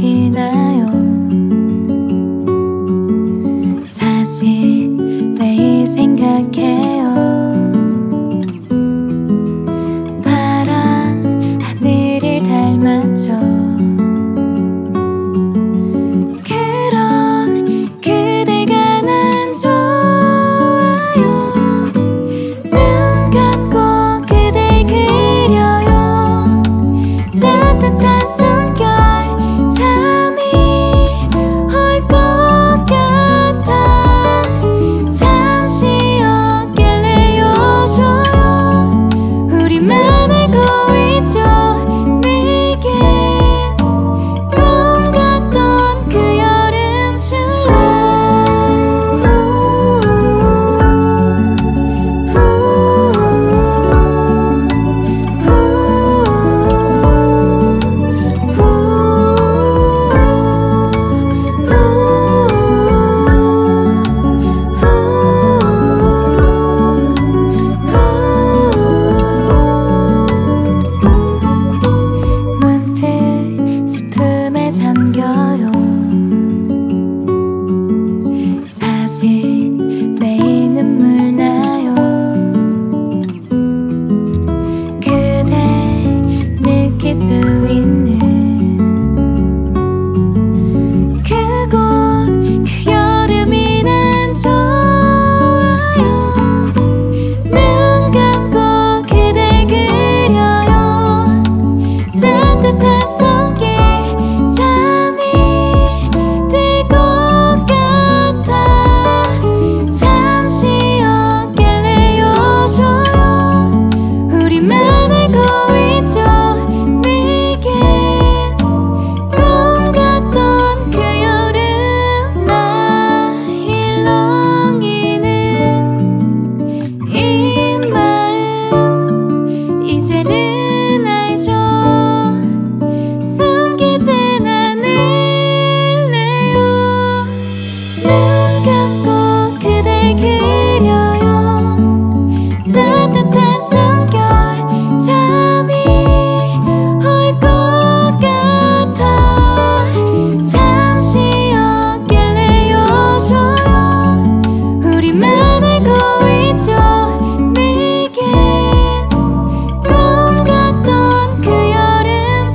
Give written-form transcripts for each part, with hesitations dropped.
기나요? 사실 매일 생각해요. 파란 하늘을 닮았죠. 그런 그대가 난 좋아요. 눈 감고 그댈 그려요. 따뜻한 숨결 잠이 올 것 같아. 잠시 어깨를 요줘요. 우리만 알고 있죠. 내겐 꿈 같던 그 여름 문득 슬픔에 잠겨요. 사실 매일 눈물 나요. 그댈 느낄 수 있는 그곳 그 여름이 난 좋아요. 눈 감고 그댈 그려요. 따뜻한 손길 잠이 들 것 같아. 잠시 어깨를 요줘요. 우리만 알고 있죠. 내겐 꿈 같던 그 여름 나 일렁이는 이 마음 이제는 알죠. 숨기진 않을래요. 눈 감고 그댈 그려요. 따뜻한 숨결 잠이 올 것 같아. 잠시 어깨를 요줘요. 우리만 알고 있죠. 내겐 꿈 같던 그 여름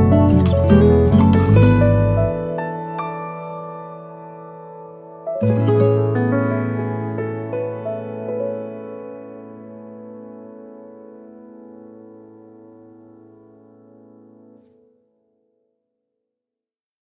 tonight.